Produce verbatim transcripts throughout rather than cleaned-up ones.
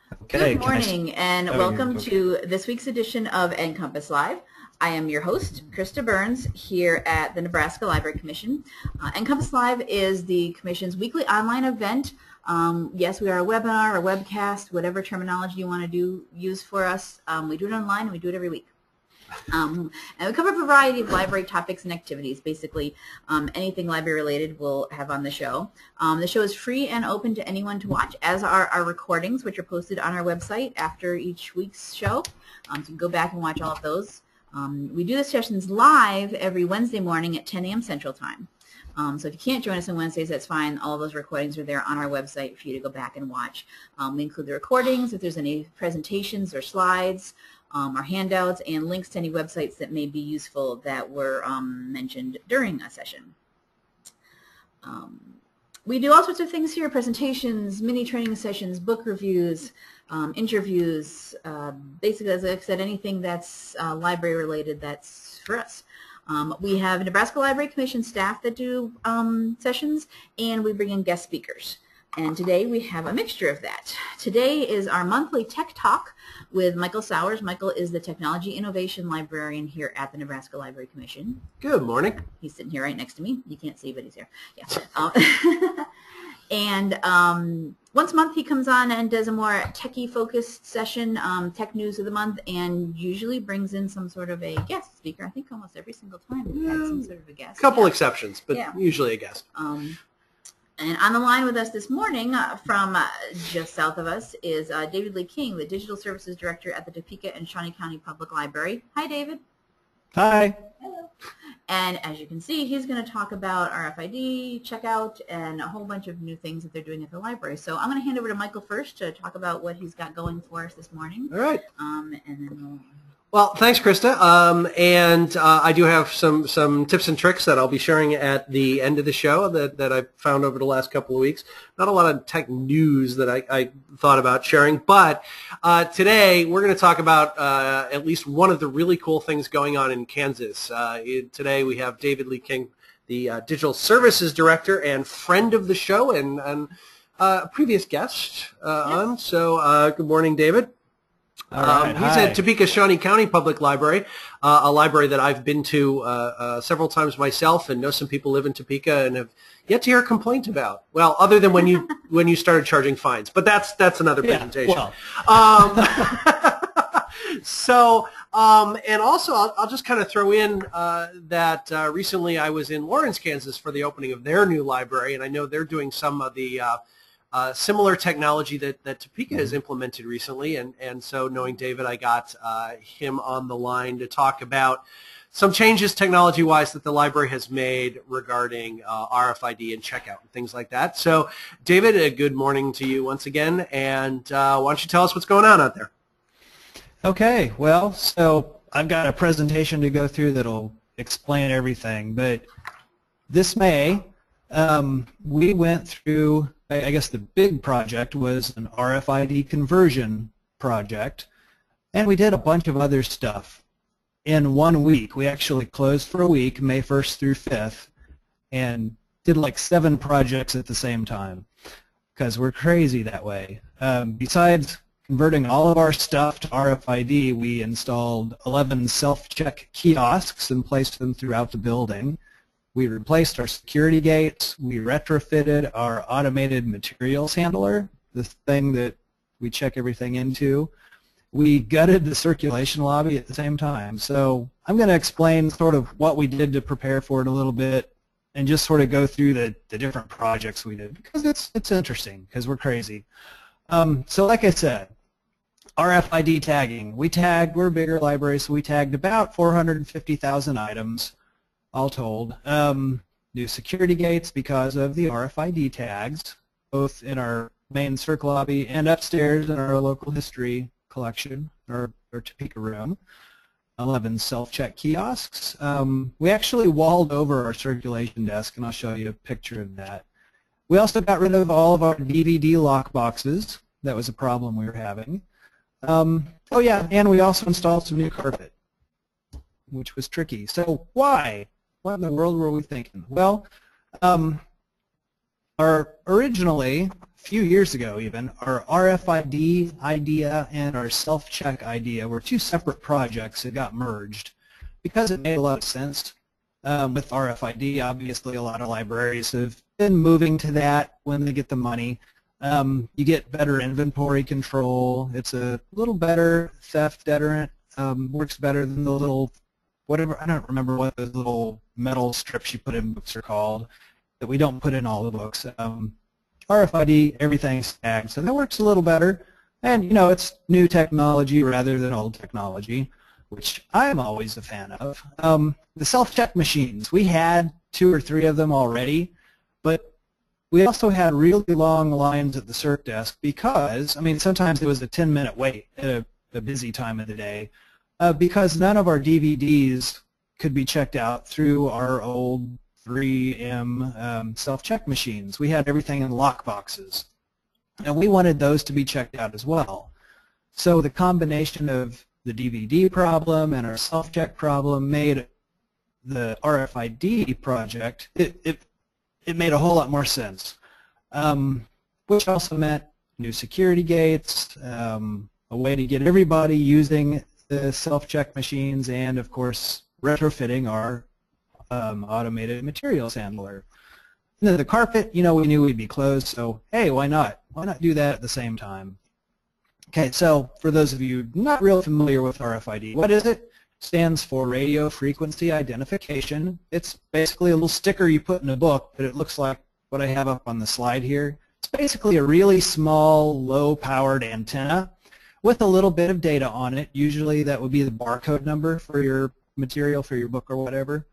Okay, Good morning and oh, welcome okay. to this week's edition of NCompass Live. I am your host, Krista Burns, here at the Nebraska Library Commission. Uh, NCompass Live is the Commission's weekly online event. Um, yes, we are a webinar, a webcast, whatever terminology you want to do use for us. Um, we do it online and we do it every week. Um, and we cover a variety of library topics and activities. Basically, um, anything library related we'll have on the show. Um, the show is free and open to anyone to watch, as are our recordings, which are posted on our website after each week's show. Um, so you can go back and watch all of those. Um, we do the sessions live every Wednesday morning at ten A M Central Time. Um, so if you can't join us on Wednesdays, that's fine. All of those recordings are there on our website for you to go back and watch. Um, we include the recordings, if there's any presentations or slides, um, our handouts, and links to any websites that may be useful that were um, mentioned during a session. Um, we do all sorts of things here: presentations, mini training sessions, book reviews, um, interviews, uh, basically, as I said, anything that's uh, library related, that's for us. Um, we have Nebraska Library Commission staff that do um, sessions, and we bring in guest speakers. And today we have a mixture of that. Today is our monthly Tech Talk with Michael Sauers. Michael is the Technology Innovation Librarian here at the Nebraska Library Commission. Good morning. He's sitting here right next to me. You can't see, but he's here. Yeah. Um, and um, once a month he comes on and does a more techie-focused session, um, tech news of the month, and usually brings in some sort of a guest speaker. I think almost every single time we've had some sort of a guest. A couple yeah. exceptions, but yeah. usually a guest. Um, and on the line with us this morning uh, from uh, just south of us is uh, David Lee King, the Digital Services Director at the Topeka and Shawnee County Public Library. Hi, David. Hi. Hello. And as you can see, he's going to talk about R F I D, checkout, and a whole bunch of new things that they're doing at the library. So I'm going to hand over to Michael first to talk about what he's got going for us this morning. All right. Um, and then we'll... Well, thanks, Krista. Um, and uh, I do have some, some tips and tricks that I'll be sharing at the end of the show that, that I've found over the last couple of weeks. Not a lot of tech news that I, I thought about sharing, but uh, today we're going to talk about uh, at least one of the really cool things going on in Kansas. Uh, it, today we have David Lee King, the uh, Digital Services Director and friend of the show and, and uh, a previous guest uh, yes. on. So uh, good morning, David. Right, um, he's at Topeka Shawnee County Public Library, uh, a library that I've been to uh, uh, several times myself, and know some people live in Topeka and have yet to hear a complaint about. Well, other than when you when you started charging fines, but that's that's another yeah, presentation. Well. Um, so, um, and also I'll, I'll just kind of throw in uh, that uh, recently I was in Lawrence, Kansas, for the opening of their new library, and I know they're doing some of the uh, Uh, similar technology that, that Topeka has implemented recently, and, and so knowing David, I got uh, him on the line to talk about some changes technology-wise that the library has made regarding uh, R F I D and checkout and things like that. So, David, a good morning to you once again, and uh, why don't you tell us what's going on out there? Okay, well, so I've got a presentation to go through that'll explain everything, but this May, um, we went through, I guess the big project was an R F I D conversion project, and we did a bunch of other stuff in one week. We actually closed for a week, May first through fifth, and did like seven projects at the same time because we're crazy that way. Um, besides converting all of our stuff to R F I D, we installed eleven self-check kiosks and placed them throughout the building. We replaced our security gates. We retrofitted our automated materials handler, the thing that we check everything into. We gutted the circulation lobby at the same time. So I'm going to explain sort of what we did to prepare for it a little bit and just sort of go through the, the different projects we did because it's, it's interesting because we're crazy. Um, so like I said, R F I D tagging. We tagged, we're a bigger library, so we tagged about four hundred fifty thousand items. All told. Um, new security gates because of the R F I D tags, both in our main circ lobby and upstairs in our local history collection, or, or Topeka room. eleven self-check kiosks. Um, we actually walled over our circulation desk, and I'll show you a picture of that. We also got rid of all of our D V D lock boxes. That was a problem we were having. Um, oh yeah, and we also installed some new carpet, which was tricky. So why? What in the world were we thinking? Well, um, our originally, a few years ago even, our R F I D idea and our self-check idea were two separate projects that got merged because it made a lot of sense. Um, with R F I D, obviously a lot of libraries have been moving to that when they get the money. Um, you get better inventory control. It's a little better theft deterrent. Um, works better than the little, whatever, I don't remember what those little metal strips you put in books are called that we don't put in all the books. Um, R F I D, everything's tagged, so that works a little better. And, you know, it's new technology rather than old technology, which I'm always a fan of. Um, the self-check machines, we had two or three of them already, but we also had really long lines at the cert desk because, I mean, sometimes it was a ten minute wait at a, a busy time of the day uh, because none of our D V Ds could be checked out through our old three M um, self-check machines. We had everything in lock boxes, and we wanted those to be checked out as well. So the combination of the D V D problem and our self-check problem made the R F I D project, it, it, it made a whole lot more sense, um, which also meant new security gates, um, a way to get everybody using the self-check machines, and of course retrofitting our um, automated materials handler. And then the carpet, you know, we knew we'd be closed, so hey, why not? Why not do that at the same time? Okay, so for those of you not real familiar with R F I D, what is it? It stands for radio frequency identification. It's basically a little sticker you put in a book, but it looks like what I have up on the slide here. It's basically a really small, low-powered antenna with a little bit of data on it. Usually that would be the barcode number for your material, for your book or whatever.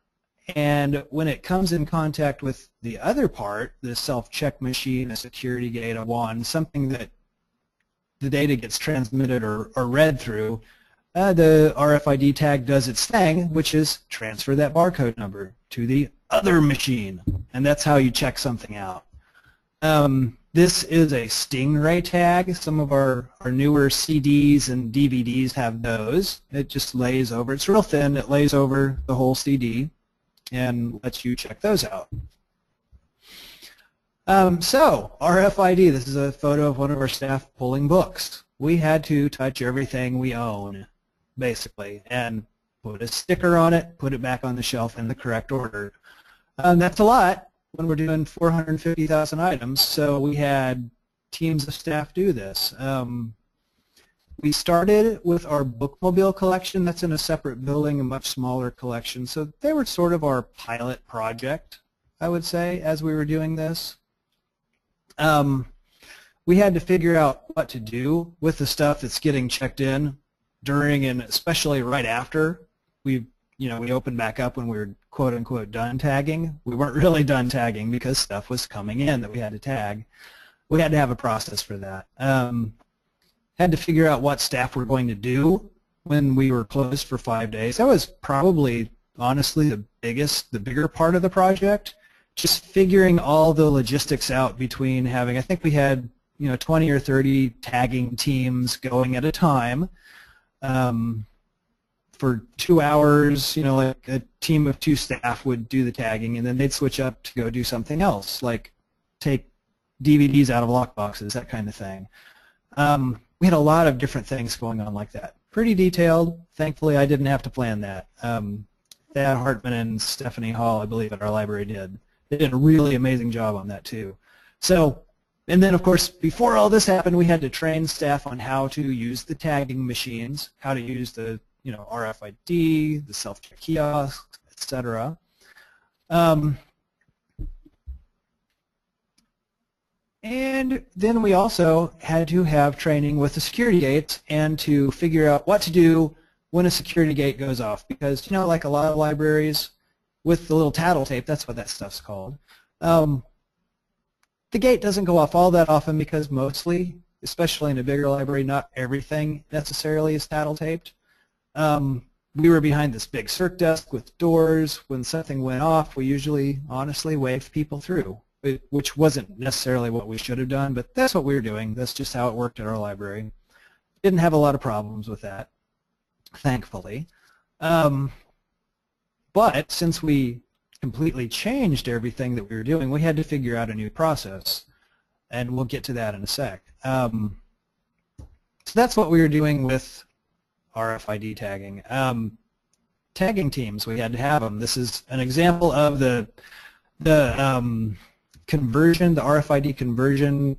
And when it comes in contact with the other part, the self-check machine, a security gate, a wand, something that the data gets transmitted or, or read through, uh, the R F I D tag does its thing, which is transfer that barcode number to the other machine. And that's how you check something out. Um, this is a Stingray tag. Some of our, our newer C Ds and D V Ds have those. It just lays over. It's real thin. It lays over the whole C D and lets you check those out. Um, so, R F I D, this is a photo of one of our staff pulling books. We had to touch everything we own, basically, and put a sticker on it, put it back on the shelf in the correct order. Um, that's a lot when we're doing four hundred fifty thousand items, so we had teams of staff do this. Um, we started with our bookmobile collection. That's in a separate building, a much smaller collection, so they were sort of our pilot project, I would say, as we were doing this. Um, we had to figure out what to do with the stuff that's getting checked in during and especially right after we, you know, we opened back up when we were quote unquote done tagging. We weren't really done tagging because stuff was coming in that we had to tag. We had to have a process for that. Um, had to figure out what staff were going to do when we were closed for five days. That was probably, honestly, the biggest, the bigger part of the project. Just figuring all the logistics out between having, I think we had, you know, twenty or thirty tagging teams going at a time um, for two hours. You know, like a team of two staff would do the tagging, and then they'd switch up to go do something else, like take D V Ds out of lockboxes, that kind of thing. Um, we had a lot of different things going on like that. Pretty detailed. Thankfully, I didn't have to plan that. Um, Thad Hartman and Stephanie Hall, I believe, at our library did. They did a really amazing job on that too. So, and then of course, before all this happened, we had to train staff on how to use the tagging machines, how to use the, you know, R F I D, the self-check kiosks, et cetera. Um, and then we also had to have training with the security gates and to figure out what to do when a security gate goes off, because, you know, like a lot of libraries, with the little tattle tape, that's what that stuff's called. Um, the gate doesn't go off all that often because mostly, especially in a bigger library, not everything necessarily is tattle taped. Um, we were behind this big cert desk with doors. When something went off, we usually, honestly, waved people through, which wasn't necessarily what we should have done, but that's what we were doing. That's just how it worked at our library. Didn't have a lot of problems with that, thankfully. Um, But since we completely changed everything that we were doing, we had to figure out a new process. And we'll get to that in a sec. Um, so that's what we were doing with R F I D tagging. Um, tagging teams, we had to have them. This is an example of the the um, conversion, the R F I D conversion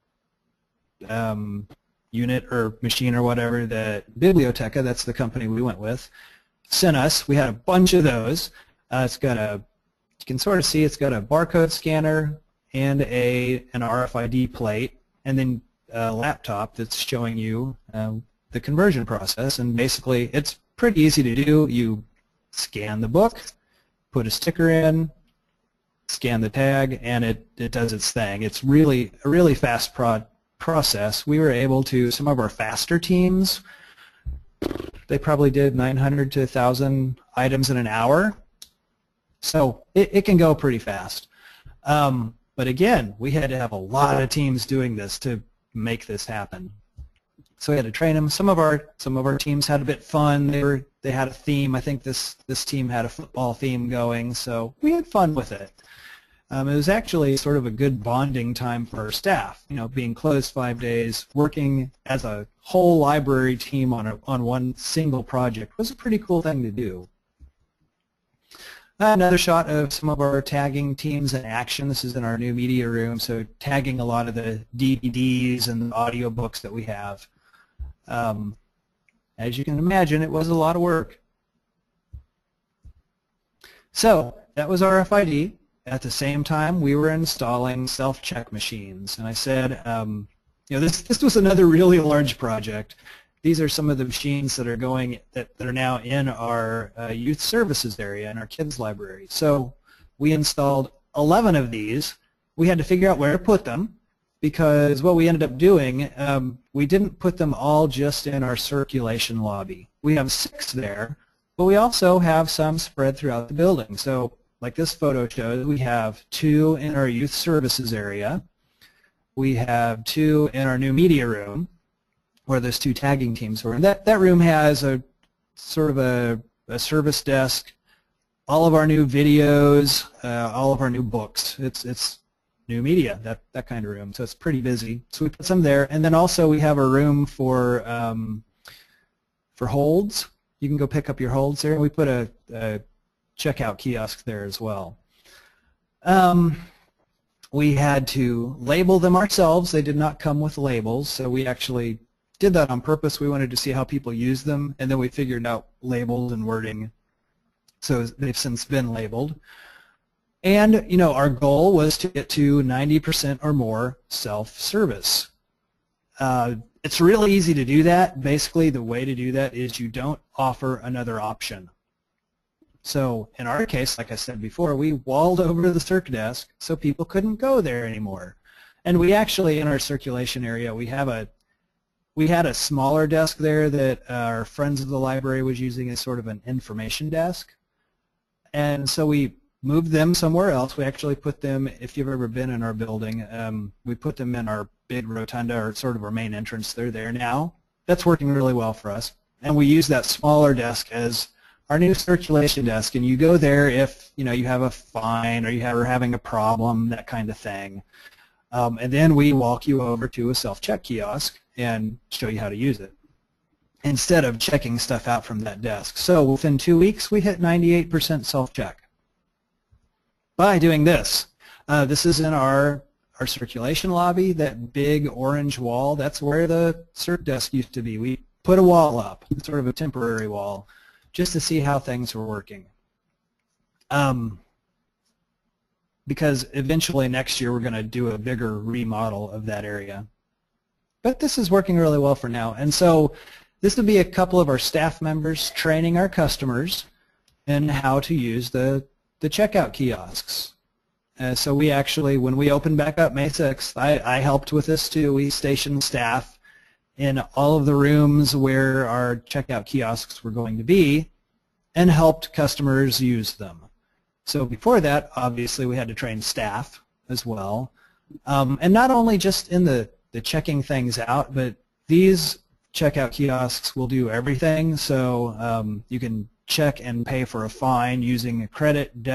um, unit or machine or whatever that Biblioteca, that's the company we went with, sent us. We had a bunch of those. Uh, it's got a, you can sort of see it's got a barcode scanner and a an R F I D plate, and then a laptop that's showing you uh, the conversion process. And basically, it's pretty easy to do. You scan the book, put a sticker in, scan the tag, and it, it does its thing. It's really a really fast pro process. We were able to, some of our faster teams, they probably did nine hundred to one thousand items in an hour. So it, it can go pretty fast. Um, but again, we had to have a lot of teams doing this to make this happen. So we had to train them. Some of our some of our teams had a bit fun. They were they had a theme. I think this this team had a football theme going. So we had fun with it. Um, it was actually sort of a good bonding time for our staff. You know, being closed five days, working as a whole library team on a, on one single project was a pretty cool thing to do. Another shot of some of our tagging teams in action. This is in our new media room, so tagging a lot of the D V Ds and audiobooks that we have. Um, as you can imagine, it was a lot of work. So that was R F I D. At the same time, we were installing self-check machines, and I said, um, you know, this this was another really large project. These are some of the machines that are going that, that are now in our uh, youth services area in our kids library. So we installed eleven of these. We had to figure out where to put them, because what we ended up doing, um, we didn't put them all just in our circulation lobby. We have six there, but we also have some spread throughout the building. So like this photo shows, we have two in our youth services area. We have two in our new media room, where those two tagging teams were. And that, that room has a sort of a, a service desk, all of our new videos, uh, all of our new books. It's, it's new media, that, that kind of room. So it's pretty busy. So we put some there. And then also we have a room for, um, for holds. You can go pick up your holds there. And we put a, a checkout kiosk there as well. Um, we had to label them ourselves. They did not come with labels, so we actually did that on purpose. We wanted to see how people use them, and then we figured out labels and wording. So they've since been labeled. And, you know, our goal was to get to ninety percent or more self-service. Uh, it's really easy to do that. Basically, the way to do that is you don't offer another option. So in our case, like I said before, we walled over the circ desk so people couldn't go there anymore. And we actually, in our circulation area, we have a we had a smaller desk there that our friends of the library was using as sort of an information desk. And so we moved them somewhere else. We actually put them, if you've ever been in our building, um, we put them in our big rotunda, or sort of our main entrance. They're there now. That's working really well for us. And we use that smaller desk as our new circulation desk, and you go there if you know you have a fine or you have, are having a problem, that kind of thing. Um, and then we walk you over to a self-check kiosk and show you how to use it, instead of checking stuff out from that desk. So within two weeks, we hit ninety-eight percent self-check by doing this. Uh, this is in our, our circulation lobby, that big orange wall. That's where the circ desk used to be. We put a wall up, sort of a temporary wall, just to see how things were working. Um, because eventually next year we're going to do a bigger remodel of that area. But this is working really well for now. And so this would be a couple of our staff members training our customers in how to use the, the checkout kiosks. Uh, so we actually, when we opened back up May sixth, I, I helped with this too. We stationed staff in all of the rooms where our checkout kiosks were going to be and helped customers use them. So before that, obviously, we had to train staff as well. Um, and not only just in the, the checking things out, but these checkout kiosks will do everything. So um, you can check and pay for a fine using a credit, debit,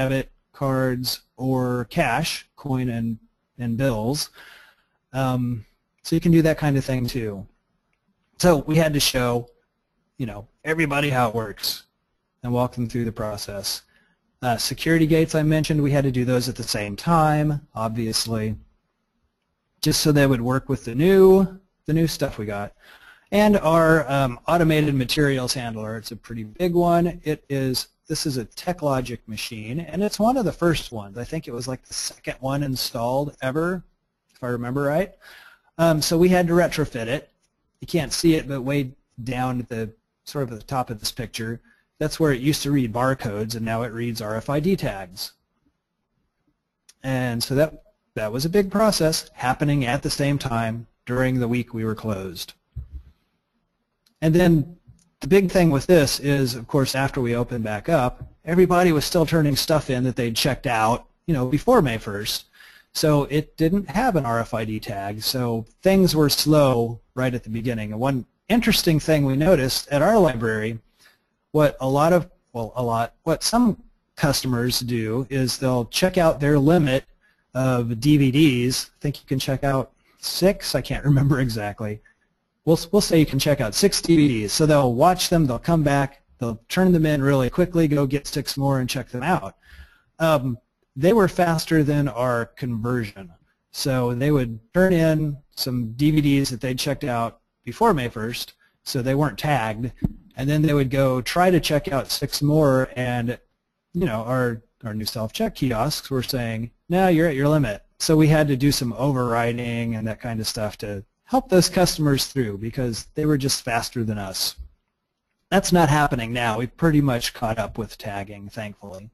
cards, or cash, coin and, and bills. Um, so you can do that kind of thing too. So we had to show, you know, everybody how it works and walk them through the process. Uh, security gates I mentioned, we had to do those at the same time, obviously, just so they would work with the new, the new stuff we got. And our um, automated materials handler, it's a pretty big one. It is, this is a TechLogic machine, and it's one of the first ones. I think it was like the second one installed ever, if I remember right. Um, so we had to retrofit it. You can't see it, but way down at the sort of at the top of this picture, that's where it used to read barcodes, and now it reads R F I D tags. And so that, that was a big process happening at the same time during the week we were closed. And then the big thing with this is, of course, after we opened back up, everybody was still turning stuff in that they'd checked out, you know, before May first. So it didn't have an R F I D tag, so things were slow right at the beginning. And one interesting thing we noticed at our library, what a lot of, well, a lot, what some customers do is they'll check out their limit of D V Ds. I think you can check out six, I can't remember exactly. We'll, we'll say you can check out six D V Ds. So they'll watch them, they'll come back, they'll turn them in really quickly, go get six more and check them out. Um, they were faster than our conversion. So they would turn in some D V Ds that they'd checked out before May first, so they weren't tagged, and then they would go try to check out six more, and you know, our, our new self-check kiosks were saying, no, you're at your limit. So we had to do some overriding and that kind of stuff to help those customers through because they were just faster than us. That's not happening now. We've pretty much caught up with tagging, thankfully.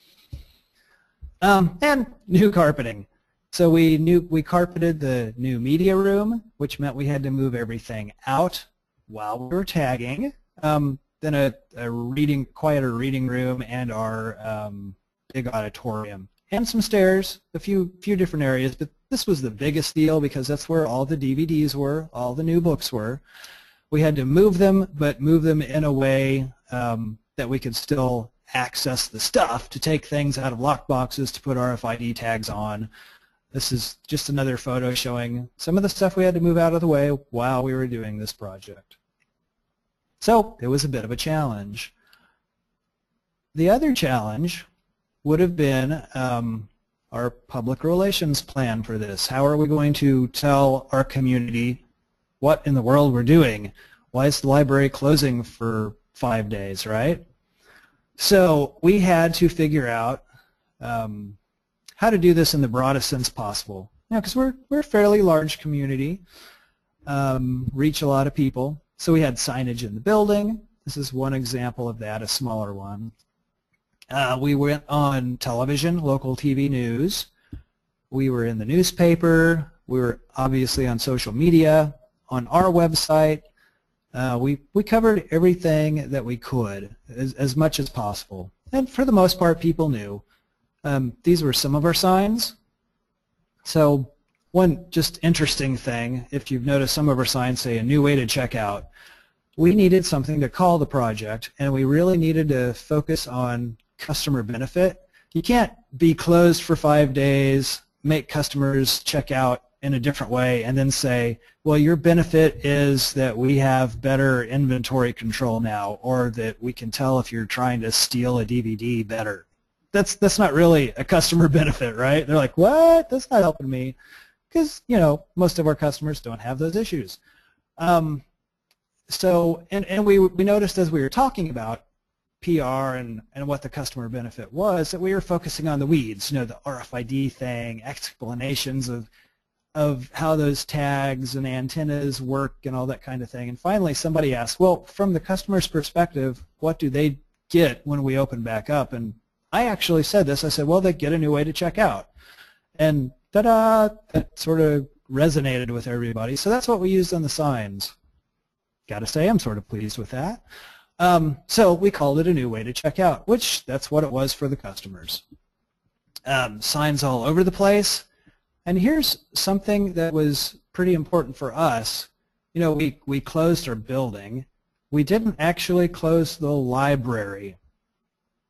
Um, and new carpeting. So we knew we carpeted the new media room, which meant we had to move everything out while we were tagging. Um, then a, a reading, quieter reading room, and our um, big auditorium, and some stairs, a few few different areas. But this was the biggest deal because that's where all the D V Ds were, all the new books were. We had to move them, but move them in a way um, that we could still access the stuff, to take things out of lock boxes, to put R F I D tags on. This is just another photo showing some of the stuff we had to move out of the way while we were doing this project. So it was a bit of a challenge. The other challenge would have been um, our public relations plan for this. How are we going to tell our community what in the world we're doing? Why is the library closing for five days, right? So we had to figure out um, how to do this in the broadest sense possible. You know, because we're, we're a fairly large community, um, reach a lot of people. So we had signage in the building. This is one example of that, a smaller one. Uh, we went on television, local T V news. We were in the newspaper. We were obviously on social media, on our website. Uh, we, we covered everything that we could, as, as much as possible. And for the most part, people knew. Um, these were some of our signs. So one just interesting thing, if you've noticed, some of our signs say a new way to check out. We needed something to call the project, and we really needed to focus on customer benefit. You can't be closed for five days, make customers check out in a different way, and then say, well, your benefit is that we have better inventory control now, or that we can tell if you're trying to steal a D V D better. That's, that's not really a customer benefit, right? They're like, what? That's not helping me. Because, you know, most of our customers don't have those issues. Um, so, and, and we, we noticed as we were talking about P R and, and what the customer benefit was, that we were focusing on the weeds, you know, the R F I D thing, explanations of, of how those tags and antennas work and all that kind of thing. And finally somebody asked, well, from the customer's perspective, what do they get when we open back up? And I actually said this. I said, well, they get a new way to check out. And ta-da, that sort of resonated with everybody. So that's what we used on the signs. Got to say, I'm sort of pleased with that. Um, so we called it a new way to check out, which that's what it was for the customers. Um, signs all over the place. And here's something that was pretty important for us. You know, we, we closed our building. We didn't actually close the library.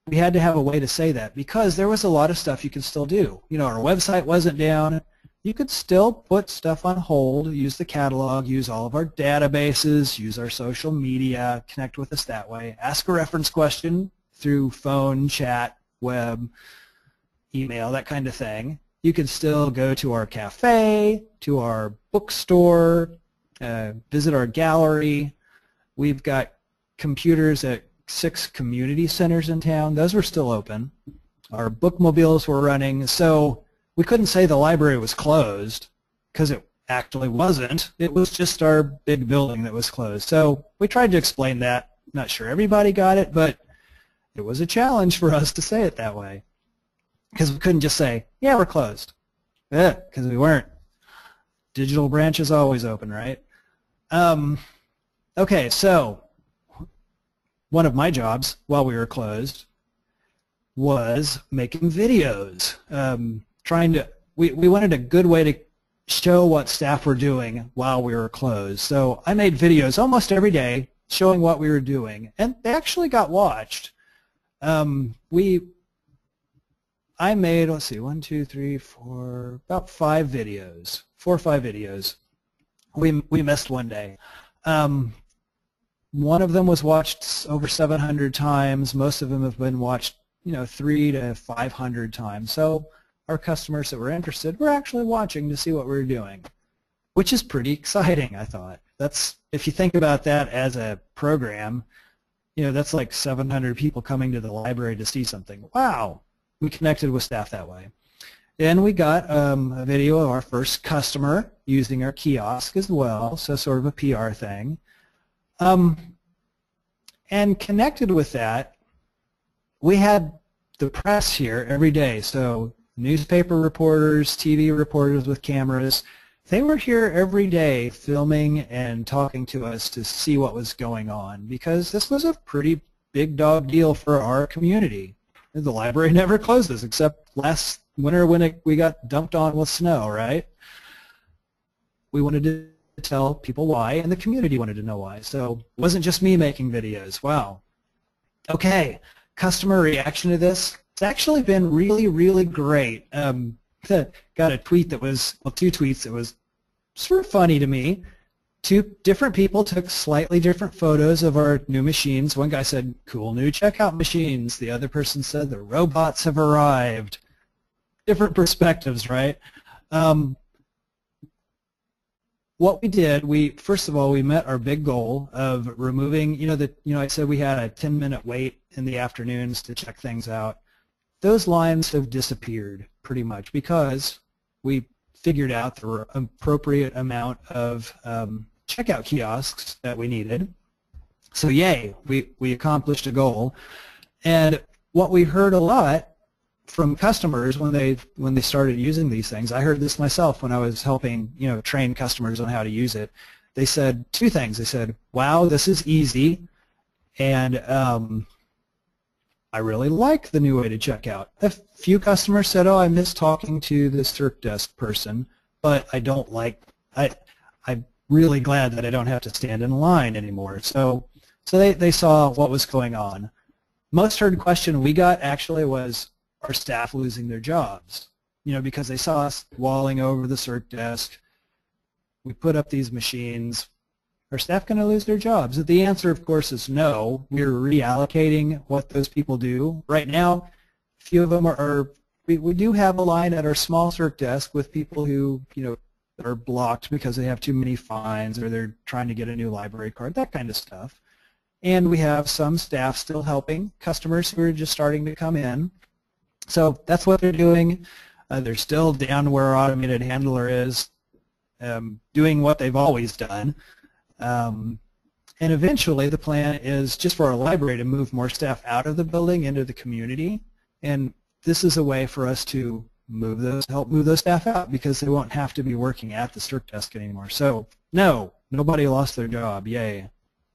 we had to have a way to say that because there was a lot of stuff you could still do. You know, our website wasn't down. You could still put stuff on hold, use the catalog, use all of our databases, use our social media, connect with us that way, ask a reference question through phone, chat, web, email, that kind of thing. You could still go to our cafe, to our bookstore, uh, visit our gallery. We've got computers at six community centers in town. Those were still open. Our bookmobiles were running. So we couldn't say the library was closed because it actually wasn't. It was just our big building that was closed. So we tried to explain that. Not sure everybody got it, but it was a challenge for us to say it that way because we couldn't just say, yeah, we're closed, because we weren't. Digital branch is always open, right? Um, okay, so one of my jobs while we were closed was making videos. Um, trying to, we, we wanted a good way to show what staff were doing while we were closed. So I made videos almost every day showing what we were doing, and they actually got watched. Um, we, I made, let's see, one, two, three, four, about five videos, four or five videos. We, we missed one day. Um, one of them was watched over seven hundred times. Most of them have been watched, you know, three to five hundred times. So our customers that were interested were actually watching to see what we were doing, which is pretty exciting, I thought. That's, if you think about that as a program, you know, that's like seven hundred people coming to the library to see something. Wow, we connected with staff that way. Then we got um, a video of our first customer using our kiosk as well, so sort of a P R thing. Um, and connected with that, we had the press here every day, so newspaper reporters, T V reporters with cameras. They were here every day filming and talking to us to see what was going on because this was a pretty big dog deal for our community. The library never closes except last winter when it, we got dumped on with snow, right? We wanted to tell people why, and the community wanted to know why. So it wasn't just me making videos. Wow. Okay, customer reaction to this. It's actually been really, really great. Um, got a tweet that was, well, two tweets that was sort of funny to me. Two different people took slightly different photos of our new machines. One guy said, cool new checkout machines. The other person said, the robots have arrived. Different perspectives, right? Um, what we did, we first of all, we met our big goal of removing, you know, the, you know, I said we had a ten minute wait in the afternoons to check things out. Those lines have disappeared pretty much because we figured out the appropriate amount of um, checkout kiosks that we needed. So yay, we, we accomplished a goal. And what we heard a lot from customers when they when they started using these things, I heard this myself when I was helping, you know, train customers on how to use it. They said two things. They said, wow, this is easy, and um, I really like the new way to check out. A few customers said, oh, I miss talking to the circ desk person, but I don't like, I, I'm really glad that I don't have to stand in line anymore. So, so they, they saw what was going on. Most heard question we got actually was, are staff losing their jobs? You know, because they saw us walling over the circ desk. We put up these machines. Are staff going to lose their jobs? The answer, of course, is no. We're reallocating what those people do. Right now, a few of them are, are we, we do have a line at our small circ desk with people who, you know, are blocked because they have too many fines or they're trying to get a new library card, that kind of stuff. And we have some staff still helping customers who are just starting to come in. So that's what they're doing. Uh, they're still down where our automated handler is, um, doing what they've always done. Um, and eventually the plan is just for our library to move more staff out of the building into the community, and this is a way for us to move those, help move those staff out because they won't have to be working at the circ desk anymore. So no, nobody lost their job, yay.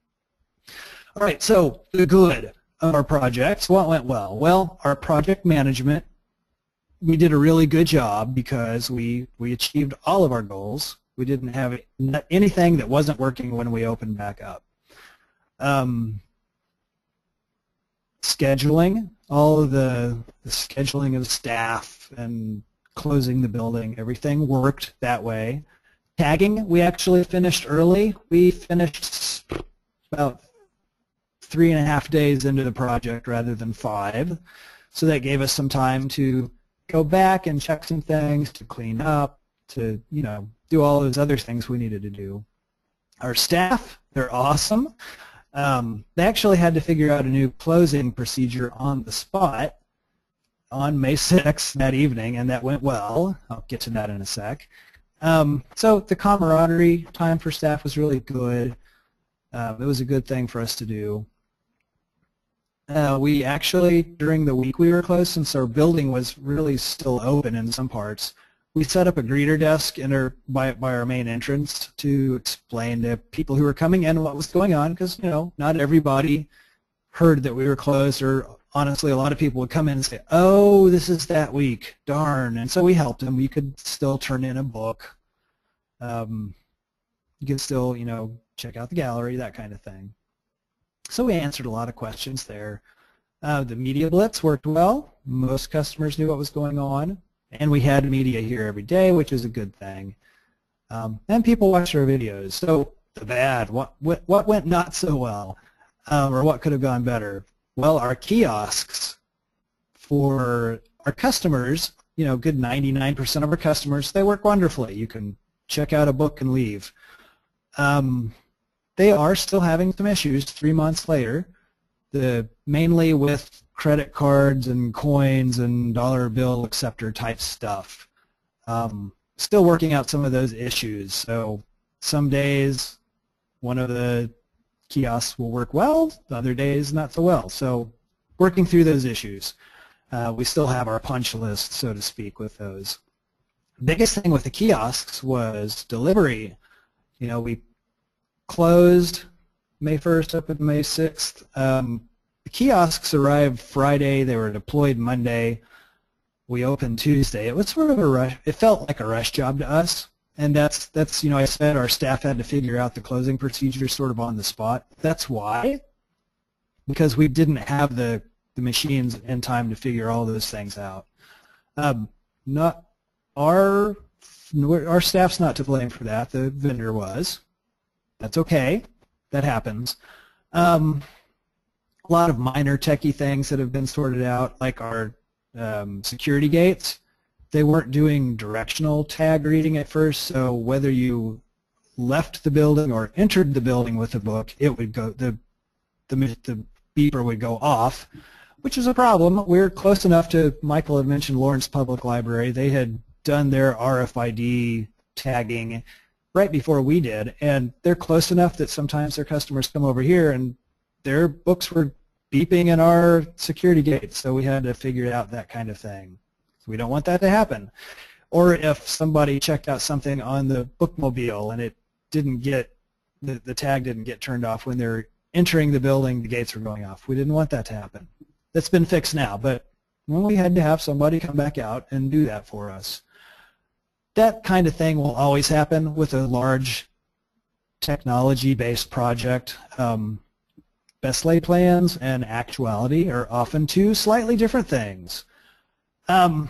All right, so the good of our projects, what went well? Well, our project management, we did a really good job because we, we achieved all of our goals. We didn't have anything that wasn't working when we opened back up. Um, scheduling, all of the, the scheduling of staff and closing the building, everything worked that way. Tagging, we actually finished early. We finished about three and a half days into the project rather than five. So that gave us some time to go back and check some things, to clean up, to, you know, do all those other things we needed to do. Our staff, they're awesome. Um, they actually had to figure out a new closing procedure on the spot on May sixth that evening, and that went well. I'll get to that in a sec. Um, so the camaraderie time for staff was really good. Uh, it was a good thing for us to do. Uh, we actually, during the week we were closed, since our building was really still open in some parts, we set up a greeter desk in our, by, by our main entrance to explain to people who were coming in what was going on, because, you know, not everybody heard that we were closed, or honestly a lot of people would come in and say, oh, this is that week, darn. And so we helped them. You could still turn in a book. Um, you could still, you know, check out the gallery, that kind of thing. So we answered a lot of questions there. Uh, the media blitz worked well. Most customers knew what was going on. And we had media here every day, which is a good thing. Um, and people watched our videos. So the bad, what, what, what went not so well, um, or what could have gone better? Well, our kiosks for our customers, you know, good ninety-nine percent of our customers, they work wonderfully. You can check out a book and leave. Um, they are still having some issues three months later, the, mainly with credit cards and coins and dollar bill acceptor type stuff. Um, still working out some of those issues. So some days one of the kiosks will work well, the other days not so well. So working through those issues. Uh, we still have our punch list, so to speak, with those. Biggest thing with the kiosks was delivery. You know, we closed May first, opened May sixth. Um, the kiosks arrived Friday. They were deployed Monday. We opened Tuesday. It was sort of a rush. It felt like a rush job to us. And that's, that's, you know, I said our staff had to figure out the closing procedure sort of on the spot. That's why, because we didn't have the, the machines in time to figure all those things out. Um, not our, our staff's not to blame for that. The vendor was. That's okay. That happens. Um, a lot of minor techie things that have been sorted out, like our um, security gates. They weren't doing directional tag reading at first, so whether you left the building or entered the building with a book, it would go, the, the, the beeper would go off, which is a problem. We're close enough to, Michael had mentioned Lawrence Public Library. They had done their R F I D tagging right before we did, and they're close enough that sometimes their customers come over here and their books were beeping in our security gates, so we had to figure out that kind of thing. We don't want that to happen. Or if somebody checked out something on the bookmobile and it didn't get, the, the tag didn't get turned off when they're entering the building, the gates were going off. We didn't want that to happen. That's been fixed now, but well, we had to have somebody come back out and do that for us. That kind of thing will always happen with a large technology-based project. Um, best laid plans and actuality are often two slightly different things. Um,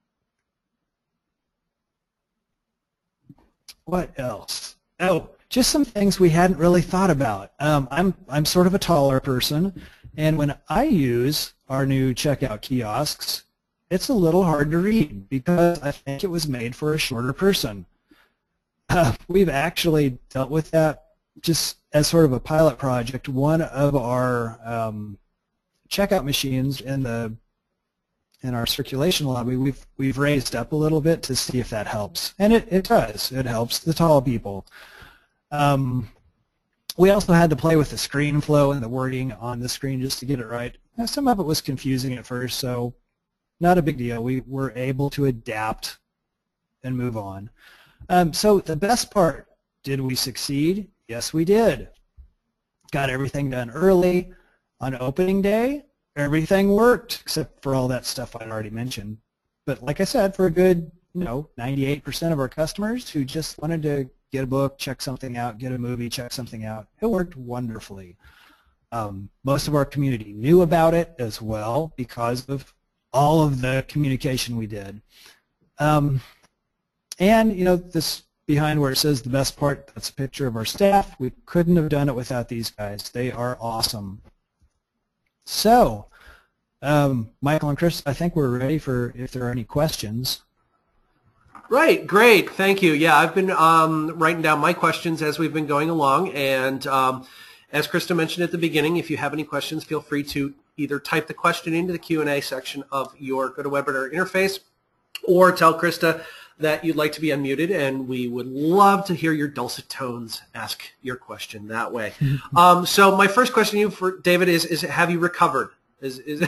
what else? Oh, just some things we hadn't really thought about. Um, I'm, I'm sort of a taller person, and when I use our new checkout kiosks, it's a little hard to read because I think it was made for a shorter person. Uh, we've actually dealt with that just as sort of a pilot project. One of our um, checkout machines in the in our circulation lobby, we've we've raised up a little bit to see if that helps, and it it does. It helps the tall people. Um, we also had to play with the screen flow and the wording on the screen just to get it right. Now, some of it was confusing at first, so not a big deal. We were able to adapt and move on. Um, so the best part, did we succeed? Yes, we did. Got everything done early. On opening day, everything worked except for all that stuff I'd already mentioned. But like I said, for a good, you know, ninety-eight percent of our customers who just wanted to get a book, check something out, get a movie, check something out, it worked wonderfully. Um, most of our community knew about it as well because of all of the communication we did. Um, and, you know, this behind where it says the best part, that's a picture of our staff. We couldn't have done it without these guys. They are awesome. So, um, Michael and Chris, I think we're ready for if there are any questions. Right, great, thank you. Yeah, I've been um, writing down my questions as we've been going along, and um, as Krista mentioned at the beginning, if you have any questions, feel free to either type the question into the Q and A section of your GoToWebinar interface, or tell Krista that you'd like to be unmuted, and we would love to hear your dulcet tones ask your question that way. um, so my first question to you, for David, is, is have you recovered? Is, is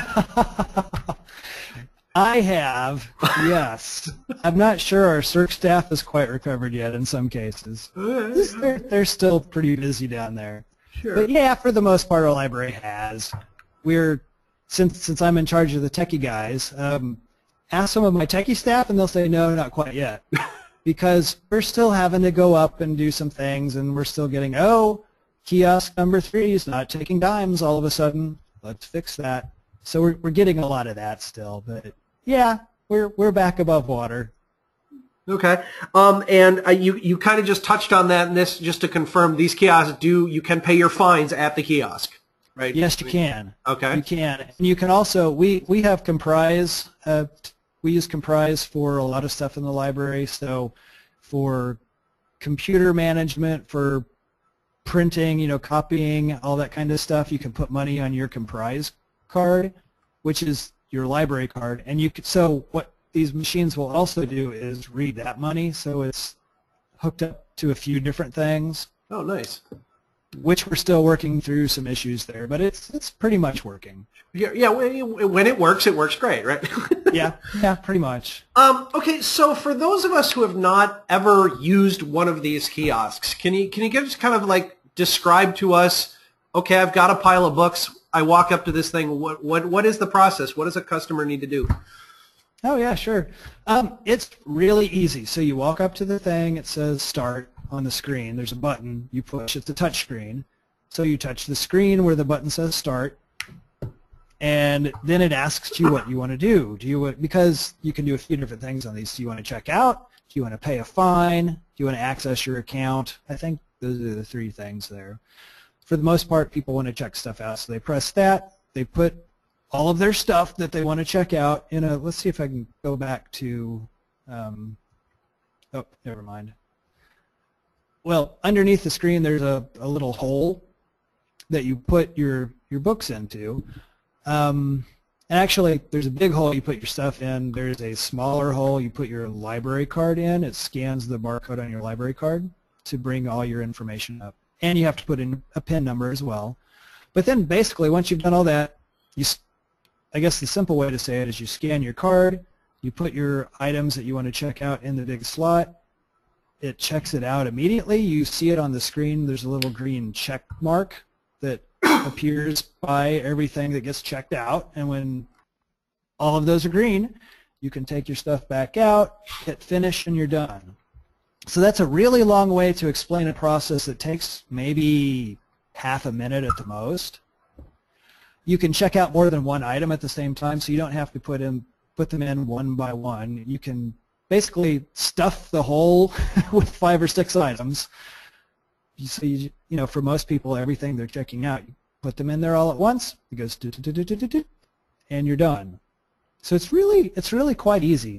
I have, yes. I'm not sure our search staff has quite recovered yet in some cases. They're, they're still pretty busy down there. Sure. But yeah, for the most part, our library has. We're, since, since I'm in charge of the techie guys, um, ask some of my techie staff and they'll say, no, not quite yet. Because we're still having to go up and do some things, and we're still getting, oh, kiosk number three is not taking dimes all of a sudden. Let's fix that. So we're, we're getting a lot of that still, but yeah, we're, we're back above water. Okay, um, and uh, you, you kind of just touched on that, and this, just to confirm, these kiosks do, you can pay your fines at the kiosk, right? Yes, you can. Okay. You can. And you can also, we, we have Comprise, uh, we use Comprise for a lot of stuff in the library, so for computer management, for printing, you know, copying, all that kind of stuff, you can put money on your Comprise card, which is your library card, and you could, so what these machines will also do is read that money, so it's hooked up to a few different things. Oh, nice. Which we're still working through some issues there, but it's it's pretty much working. Yeah, yeah. When it works, it works great, right? yeah, yeah, pretty much. Um, okay, so for those of us who have not ever used one of these kiosks, can you can you give us kind of like describe to us? Okay, I've got a pile of books. I walk up to this thing. What what what is the process? What does a customer need to do? Oh yeah, sure. Um, it's really easy. So you walk up to the thing. It says start on the screen. There's a button. You push. It's a touch screen. So you touch the screen where the button says start, and then it asks you what you want to do. Do you want, because you can do a few different things on these. Do you want to check out? Do you want to pay a fine? Do you want to access your account? I think those are the three things there. For the most part, people want to check stuff out, so they press that. They put all of their stuff that they want to check out in a, let's see if I can go back to, um, oh, never mind. Well, underneath the screen there's a, a little hole that you put your, your books into. Um, and actually, there's a big hole you put your stuff in. There's a smaller hole you put your library card in. It scans the barcode on your library card to bring all your information up. And you have to put in a PIN number as well. But then basically, once you've done all that, you, I guess the simple way to say it is you scan your card, you put your items that you want to check out in the big slot, it checks it out immediately. You see it on the screen. There's a little green check mark that appears by everything that gets checked out, and when all of those are green, you can take your stuff back out, hit finish, and you're done. So that's a really long way to explain a process that takes maybe half a minute at the most. You can check out more than one item at the same time, so you don't have to put in put them in one by one. You can basically stuff the hole with five or six items. So you, you know, for most people, everything they're checking out, you put them in there all at once. It goes do, do, do, do, do, do, and you're done. So it's really it's really quite easy.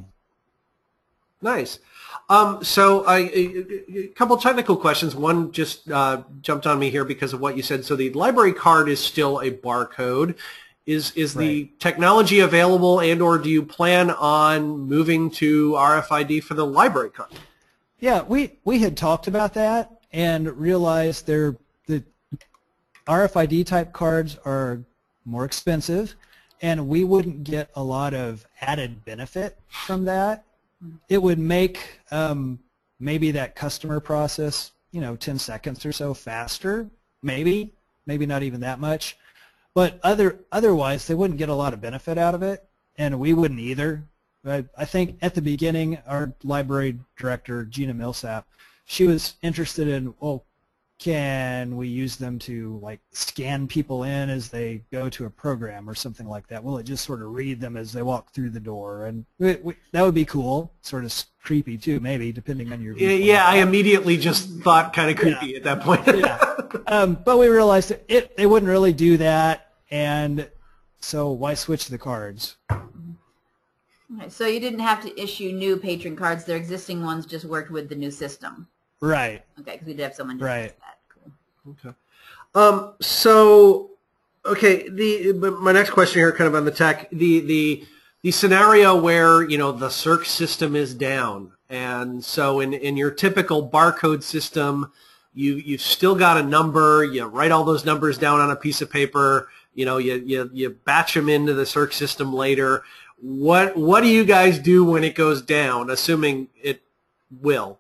Nice. Um, so I, a, a couple technical questions. One just uh, jumped on me here because of what you said. So the library card is still a barcode. Is is right. The technology available, and or do you plan on moving to R F I D for the library card? Yeah, we we had talked about that and realized they're the R F I D type cards are more expensive, and we wouldn't get a lot of added benefit from that. It would make um, maybe that customer process, you know, ten seconds or so faster, maybe, maybe not even that much. But other, otherwise, they wouldn't get a lot of benefit out of it, and we wouldn't either. I, I think at the beginning, our library director, Gina Millsap, she was interested in, well, can we use them to like scan people in as they go to a program or something like that? Will it just sort of read them as they walk through the door? And we, we, that would be cool, sort of creepy too, maybe, depending on your viewpoint. Yeah, I immediately just thought kind of creepy yeah. at that point. yeah. Um, but we realized that it, they wouldn't really do that, and so why switch the cards? Okay, so you didn't have to issue new patron cards. Their existing ones just worked with the new system. Right. Okay, because we did have someone just right. that. Cool. Okay. Um, so, okay, the but my next question here, kind of on the tech, the the the scenario where you know the circ system is down, and so in in your typical barcode system, you you've still got a number. You write all those numbers down on a piece of paper. You know, you you you batch them into the circ system later. What what do you guys do when it goes down? Assuming it will.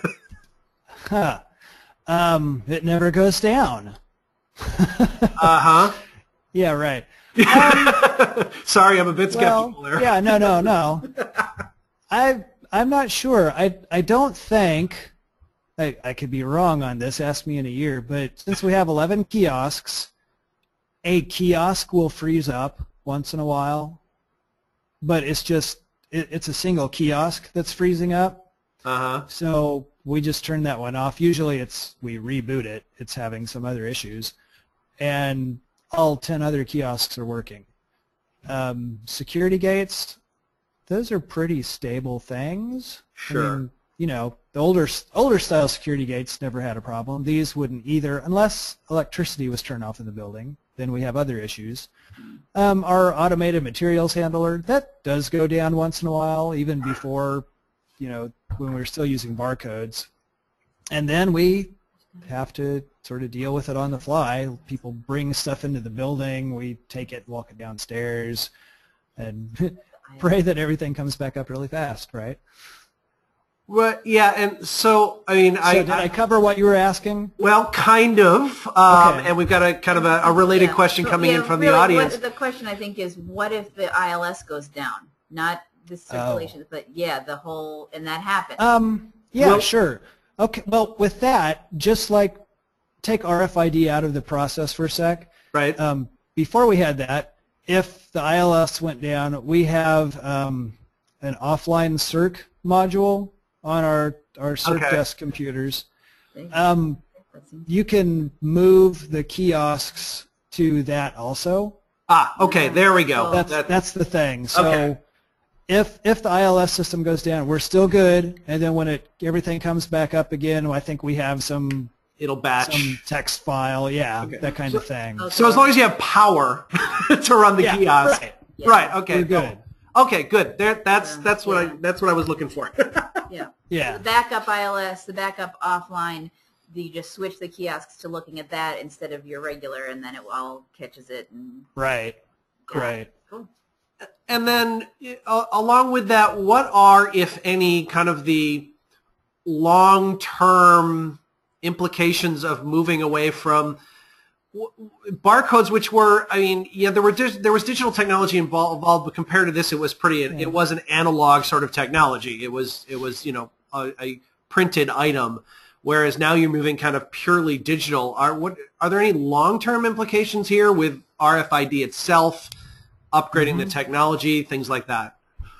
Huh. Um, it never goes down. uh-huh. Yeah, right. Um, Sorry, I'm a bit skeptical well, there. Yeah, no, no, no. I, I'm not sure. I, I don't think, I, I could be wrong on this, ask me in a year, but since we have eleven kiosks, a kiosk will freeze up once in a while, but it's just, it, it's a single kiosk that's freezing up. Uh-huh. So we just turn that one off. Usually it's we reboot it. It's having some other issues. And all ten other kiosks are working. Um, security gates, those are pretty stable things. Sure. I mean, you know, the older, older style security gates never had a problem. These wouldn't either, unless electricity was turned off in the building. Then we have other issues. Um, our automated materials handler, that does go down once in a while, even before, you know, when we were still using barcodes. And then we have to sort of deal with it on the fly. People bring stuff into the building, we take it, walk it downstairs, and pray that everything comes back up really fast, right? Well, yeah, and so, I mean, so I... did I, I cover what you were asking? Well, kind of, um, okay. And we've got a kind of a, a related yeah. question so, coming yeah, in from really, the audience. What, the question, I think, is what if the I L S goes down? Not the circulation, oh. but yeah, the whole, and that happens. Um, yeah, well, sure. Okay, well, with that, just like take R F I D out of the process for a sec. Right. Um, before we had that, if the I L S went down, we have um, an offline circ module on our, our circ okay. desk computers. Um, you can move the kiosks to that also. Ah, okay, there we go. That's, that, that's the thing. So okay. if if the I L S system goes down, we're still good, and then when it everything comes back up again, I think we have some it'll batch some text file, yeah, okay. that kind so, of thing. Okay. So as long as you have power to run the yeah, kiosk, right? Yeah. Right. Okay. We're good. Okay. Good. There, that's yeah. that's what yeah. I that's what I was looking for. yeah. Yeah. So the backup I L S, the backup offline. You just switch the kiosks to looking at that instead of your regular, and then it all catches it. And right. Yeah. Right. Cool. And then, uh, along with that, what are, if any, kind of the long-term implications of moving away from barcodes, which were, I mean, yeah, there were there was digital technology involved, but compared to this, it was pretty. Yeah. It was an analog sort of technology. It was it was you know a, a printed item. Whereas now you're moving kind of purely digital. Are what are there any long-term implications here with R F I D itself, upgrading mm-hmm. the technology, things like that?